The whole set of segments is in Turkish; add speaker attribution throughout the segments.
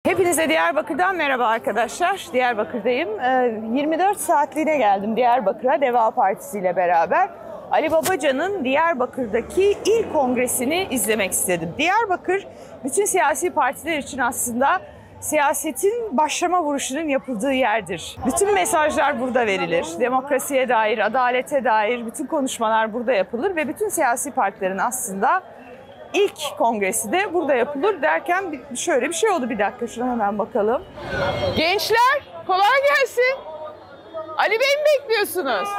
Speaker 1: Hepinize Diyarbakır'dan merhaba arkadaşlar. Diyarbakır'dayım. 24 saatliğine geldim Diyarbakır'a Deva Partisi ile beraber. Ali Babacan'ın Diyarbakır'daki ilk kongresini izlemek istedim. Diyarbakır bütün siyasi partiler için aslında siyasetin başlama vuruşunun yapıldığı yerdir. Bütün mesajlar burada verilir. Demokrasiye dair, adalete dair bütün konuşmalar burada yapılır ve bütün siyasi partilerin aslında İlk kongresi de burada yapılır derken şöyle bir şey oldu. Bir dakika şuna hemen bakalım. Gençler kolay gelsin. Ali Bey mi bekliyorsunuz?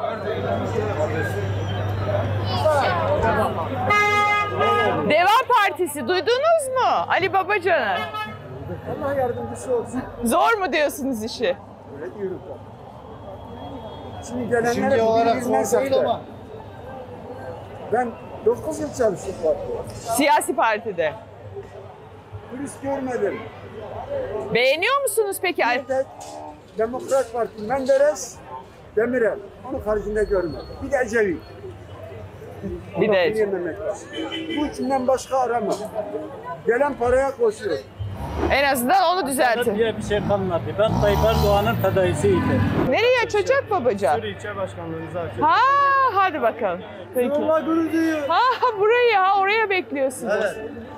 Speaker 1: Deva Partisi duydunuz mu Ali Babacan'ı?
Speaker 2: Allah yardımcısı olsun.
Speaker 1: Zor mu diyorsunuz işi?
Speaker 2: Öyle diyorum. Şimdi gelenlere olarak zor değil ama. Ben 9 yıl çalıştım partide.
Speaker 1: Siyasi partide.
Speaker 2: Polis görmedim.
Speaker 1: Beğeniyor musunuz peki?
Speaker 2: Demokrat Parti, Menderes, Demirel. Onun haricinde görmedim. Bir de Ecevit.
Speaker 1: Bir de
Speaker 2: Bu üçünden başka arama. Gelen paraya koşuyor.
Speaker 1: En azından onu düzeltin.
Speaker 3: Diye bir şey kalmadı. Ben Tayyip Erdoğan'ın fedaisiydi.
Speaker 1: Nereye açacak Babacan?
Speaker 3: Suriye İlçe Başkanlığımızı açacak.
Speaker 1: Ha, hadi bakalım. Peki.
Speaker 2: Allah gurur duyuyor.
Speaker 1: Ha, burayı ha, oraya bekliyorsunuz.
Speaker 2: Evet.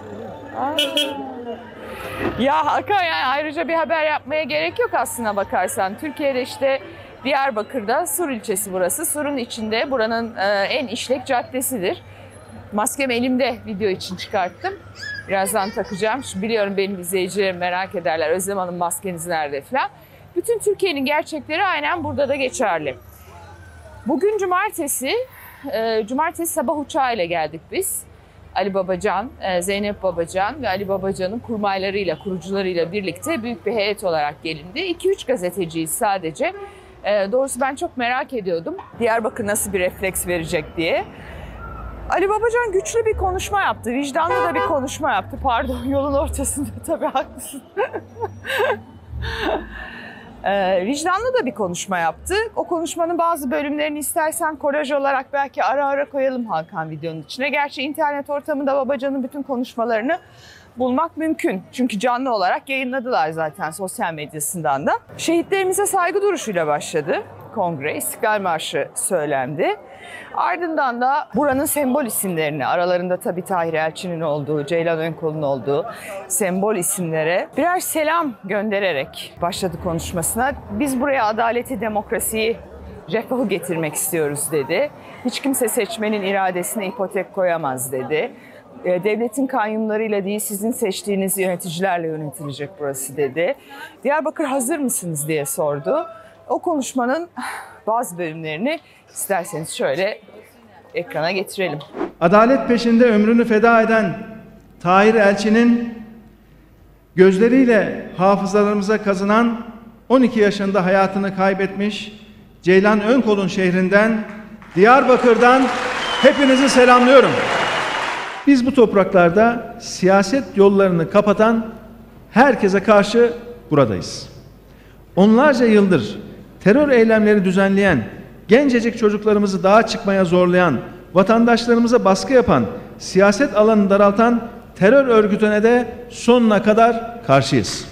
Speaker 1: Ya Hakan, yani ayrıca bir haber yapmaya gerek yok aslına bakarsan. Türkiye'de işte Diyarbakır'da Sur ilçesi burası. Sur'un içinde buranın en işlek caddesidir. Maskemi elimde video için çıkarttım. Birazdan takacağım. Şimdi biliyorum benim izleyicilerim merak ederler. Özlem Hanım maskeniz nerede falan. Bütün Türkiye'nin gerçekleri aynen burada da geçerli. Bugün cumartesi sabah uçağıyla geldik biz. Ali Babacan, Zeynep Babacan ve Ali Babacan'ın kurmaylarıyla, kurucularıyla birlikte büyük bir heyet olarak gelindi. 2-3 gazeteciyiz sadece. Doğrusu ben çok merak ediyordum. Diyarbakır nasıl bir refleks verecek diye. Ali Babacan güçlü bir konuşma yaptı. Vicdanlı da bir konuşma yaptı. Pardon, yolun ortasında tabii haklısın. Vicdanlı da bir konuşma yaptı. O konuşmanın bazı bölümlerini istersen kolaj olarak belki ara ara koyalım Hakan videonun içine. Gerçi internet ortamında Babacan'ın bütün konuşmalarını bulmak mümkün. Çünkü canlı olarak yayınladılar zaten sosyal medyasından da. Şehitlerimize saygı duruşuyla başladı kongre. İstiklal Marşı söylendi. Ardından da buranın sembol isimlerini, aralarında tabii Tahir Elçi'nin olduğu, Ceylan Önkol'un olduğu sembol isimlere birer selam göndererek başladı konuşmasına. Biz buraya adaleti, demokrasiyi, refahı getirmek istiyoruz dedi. Hiç kimse seçmenin iradesine ipotek koyamaz dedi. Devletin kayyumlarıyla değil, sizin seçtiğiniz yöneticilerle yönetilecek burası dedi. Diyarbakır hazır mısınız diye sordu. O konuşmanın bazı bölümlerini isterseniz şöyle ekrana getirelim.
Speaker 4: Adalet peşinde ömrünü feda eden Tahir Elçi'nin gözleriyle hafızalarımıza kazınan 12 yaşında hayatını kaybetmiş Ceylan Önkol'un şehrinden, Diyarbakır'dan hepinizi selamlıyorum. Biz bu topraklarda siyaset yollarını kapatan herkese karşı buradayız. Onlarca yıldır terör eylemleri düzenleyen, gencecik çocuklarımızı dağa çıkmaya zorlayan, vatandaşlarımıza baskı yapan, siyaset alanını daraltan terör örgütüne de sonuna kadar karşıyız.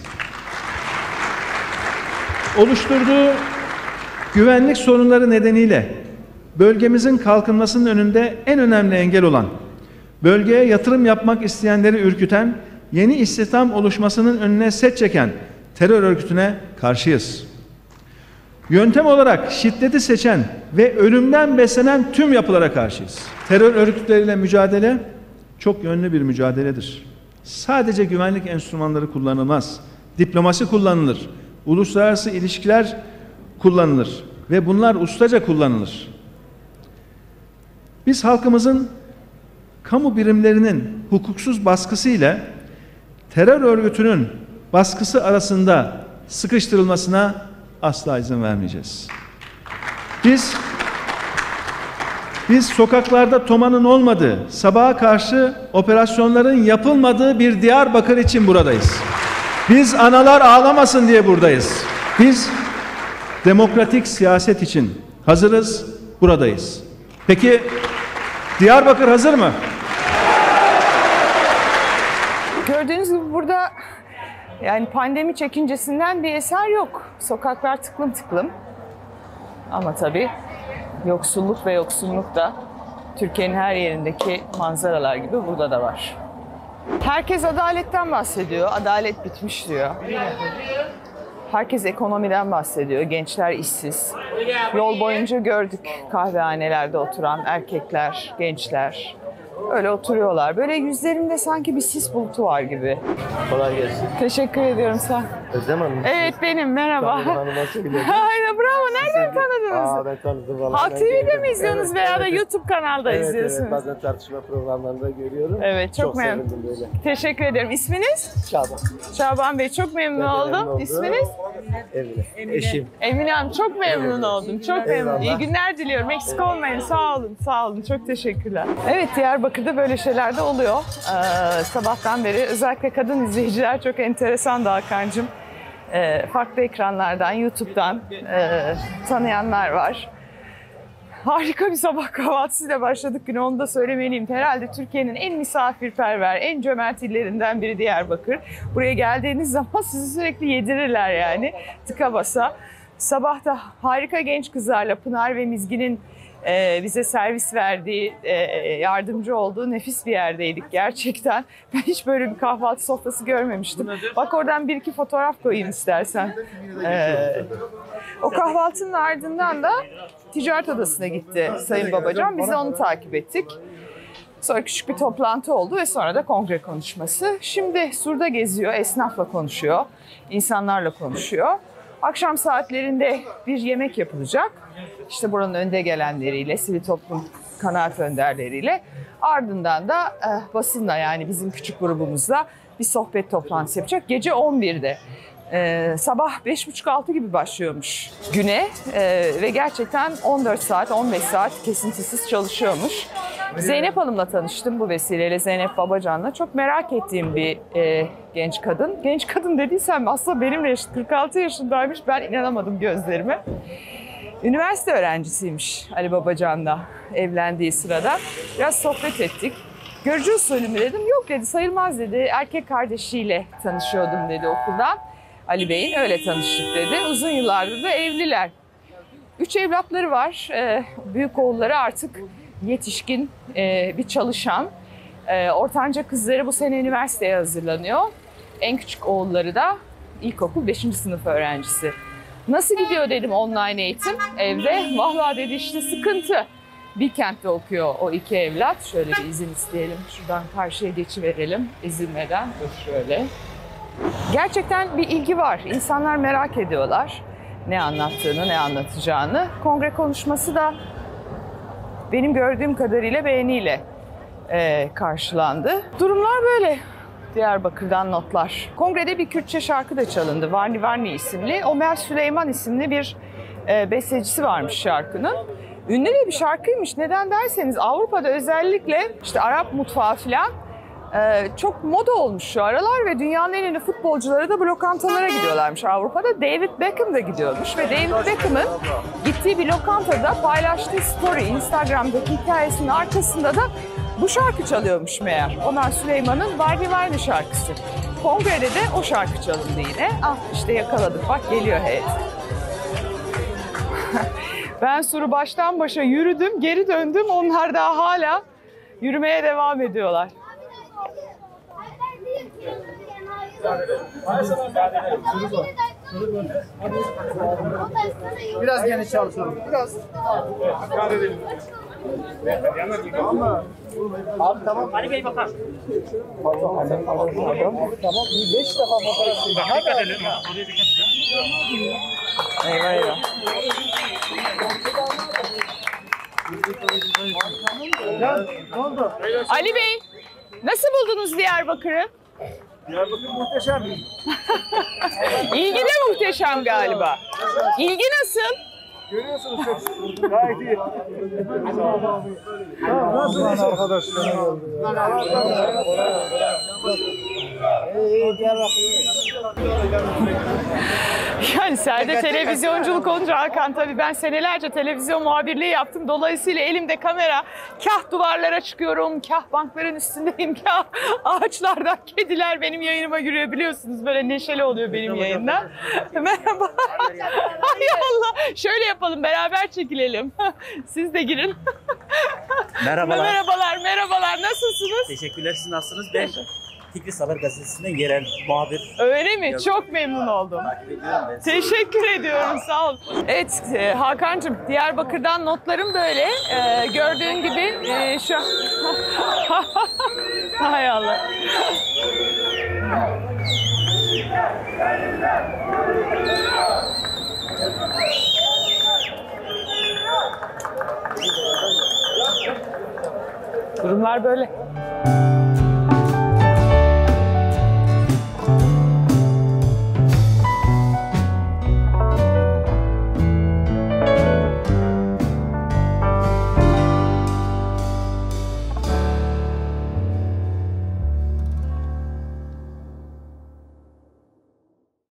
Speaker 4: Oluşturduğu güvenlik sorunları nedeniyle bölgemizin kalkınmasının önünde en önemli engel olan, bölgeye yatırım yapmak isteyenleri ürküten, yeni istihdam oluşmasının önüne set çeken terör örgütüne karşıyız. Yöntem olarak şiddeti seçen ve ölümden beslenen tüm yapılara karşıyız. Terör örgütleriyle mücadele çok yönlü bir mücadeledir. Sadece güvenlik enstrümanları kullanılmaz. Diplomasi kullanılır. Uluslararası ilişkiler kullanılır ve bunlar ustaca kullanılır. Biz halkımızın kamu birimlerinin hukuksuz baskısı ile terör örgütünün baskısı arasında sıkıştırılmasına asla izin vermeyeceğiz. Biz sokaklarda tomanın olmadığı, sabaha karşı operasyonların yapılmadığı bir Diyarbakır için buradayız. Biz analar ağlamasın diye buradayız. Biz demokratik siyaset için hazırız, buradayız. Peki Diyarbakır hazır mı?
Speaker 1: Gördüğünüz gibi burada Yani pandemi çekincesinden bir eser yok. Sokaklar tıklım tıklım. Ama tabii yoksulluk ve yoksunluk da Türkiye'nin her yerindeki manzaralar gibi burada da var. Herkes adaletten bahsediyor. Adalet bitmiş diyor. Herkes ekonomiden bahsediyor. Gençler işsiz. Yol boyunca gördük kahvehanelerde oturan erkekler, gençler. Öyle oturuyorlar. Böyle yüzlerinde sanki bir sis bulutu var gibi.
Speaker 5: Kolay gelsin.
Speaker 1: Teşekkür ediyorum sen.
Speaker 5: Özlem Hanım.
Speaker 1: Evet benim, merhaba.
Speaker 5: Hanım nasıl biliyorsun?
Speaker 1: Aynen, bravo. Nereden tanıdınız?
Speaker 5: Ben tanıdım valla.
Speaker 1: Halk TV'de mi izliyorsunuz veya da
Speaker 5: evet.
Speaker 1: YouTube kanalda
Speaker 5: Evet,
Speaker 1: izliyorsunuz?
Speaker 5: evet, bazen tartışma programlarında görüyorum.
Speaker 1: Evet, çok memnun.
Speaker 5: sevindim böyle.
Speaker 1: Teşekkür ederim. İsminiz?
Speaker 5: Şaban.
Speaker 1: Şaban Bey, çok memnun oldum. İsminiz?
Speaker 5: Emine. Eşim.
Speaker 1: Emine Hanım, çok memnun oldum. Çok memnun. İyi günler diliyorum. Eksik olmayın. Sağ olun. Sağ olun. Çok teşekkürler. Evet, Diyarbakır'da böyle şeyler de oluyor. Sabahtan beri özellikle kadın izleyiciler çok enteresan da Hakan'cığım. Farklı ekranlardan, YouTube'dan tanıyanlar var. Harika bir sabah kahvaltısıyla başladık güne, onu da söylemeliyim. Herhalde Türkiye'nin en misafirperver, en cömert illerinden biri Diyarbakır. Buraya geldiğiniz zaman sizi sürekli yedirirler yani, tıka basa. Sabah da harika genç kızlarla Pınar ve Mizgin'in bize servis verdiği, yardımcı olduğu nefis bir yerdeydik gerçekten. Ben hiç böyle bir kahvaltı sofrası görmemiştim. Bak oradan bir iki fotoğraf koyayım istersen. O kahvaltının ardından da Ticaret Odası'na gitti Sayın Babacan. Biz de onu takip ettik. Sonra küçük bir toplantı oldu ve sonra da kongre konuşması. Şimdi Sur'da geziyor, esnafla konuşuyor, insanlarla konuşuyor. Akşam saatlerinde bir yemek yapılacak. İşte buranın önde gelenleriyle, sivil toplum kanaat önderleriyle. Ardından da basınla, yani bizim küçük grubumuzla bir sohbet toplantısı yapacak. Gece 11'de. Sabah 5.30-6 gibi başlıyormuş güne ve gerçekten 14 saat, 15 saat kesintisiz çalışıyormuş. Zeynep Hanım'la tanıştım bu vesileyle, Zeynep Babacan'la. Çok merak ettiğim bir genç kadın. Genç kadın dediysem aslında benimle yaşıt, 46 yaşındaymış. Ben inanamadım gözlerime. Üniversite öğrencisiymiş Ali Babacan'da evlendiği sırada. Biraz sohbet ettik. Görücü usulü mü dedim. Yok dedi, sayılmaz dedi. Erkek kardeşiyle tanışıyordum dedi okuldan. Ali Bey'in, öyle tanıştık dedi. Uzun yıllardır da evliler. 3 evlatları var. Büyük oğulları artık yetişkin bir çalışan. Ortanca kızları bu sene üniversiteye hazırlanıyor. En küçük oğulları da ilkokul 5. sınıf öğrencisi. Nasıl gidiyor dedim online eğitim evde. Vallahi dedi işte sıkıntı. Bilkent'te okuyor o iki evlat. Şöyle bir izin isteyelim. Şuradan karşıya geçiverelim ezilmeden. Dur şöyle. Gerçekten bir ilgi var. İnsanlar merak ediyorlar ne anlattığını, ne anlatacağını. Kongre konuşması da benim gördüğüm kadarıyla beğeniyle karşılandı. Durumlar böyle. Diyarbakır'dan notlar. Kongrede bir Kürtçe şarkı da çalındı. Varni Varni isimli. Ömer Süleyman isimli bir bestecisi varmış şarkının. Ünlü de bir şarkıymış. Neden derseniz Avrupa'da özellikle işte Arap mutfağı falan çok moda olmuş şu aralar ve dünyanın en ünlü futbolcuları da bu lokantalara gidiyorlarmış Avrupa'da. David Beckham da gidiyormuş ve David Beckham'ın gittiği bir lokantada paylaştığı story, Instagram'daki hikayesinin arkasında da bu şarkı çalıyormuş meğer. Ömer Süleyman'ın Varni Varni şarkısı. Kongrede de o şarkı çalındı yine. Ah işte yakaladık, bak geliyor heyet. Ben Sur'u baştan başa yürüdüm, geri döndüm. Onlar daha hala yürümeye devam ediyorlar.
Speaker 2: Biraz geniş çalışalım. Biraz. Abi tamam. Ali Bey bakar. Tamam. 5 defa bakar.
Speaker 3: Dikkat edelim. Oraya dikkat edelim.
Speaker 1: Eyvah eyvah.
Speaker 2: Ne oldu?
Speaker 1: Ali Bey, nasıl buldunuz Diyarbakır'ı?
Speaker 2: Diyarbakır muhteşem.
Speaker 1: İlgi de muhteşem galiba. İlgi nasıl?
Speaker 2: Görüyorsunuz çok gayet iyi. Nasıl iş arkadaşlar?
Speaker 1: Yani serde televizyonculuk olunca Hakan, tabii ben senelerce televizyon muhabirliği yaptım. Dolayısıyla elimde kamera, kah duvarlara çıkıyorum, kah bankların üstündeyim, kah ağaçlardan kediler benim yayınıma giriyor, biliyorsunuz. Böyle neşeli oluyor benim yayında. Merhaba. Hay Allah. Şöyle yapalım, beraber çekilelim. Siz de girin.
Speaker 3: Merhabalar.
Speaker 1: Merhabalar, merhabalar. Nasılsınız?
Speaker 3: Teşekkürler. Siz nasılsınız? Ben Tigris Haber Gazetesi'nden yerel muhabir.
Speaker 1: Öyle mi? Çok memnun oldum.
Speaker 3: Takip ediyorum ben.
Speaker 1: Teşekkür ediyorum, sağ ol. Evet Hakan'cığım, Diyarbakır'dan notlarım böyle. Gördüğün gibi şu hay Allah. Durumlar böyle.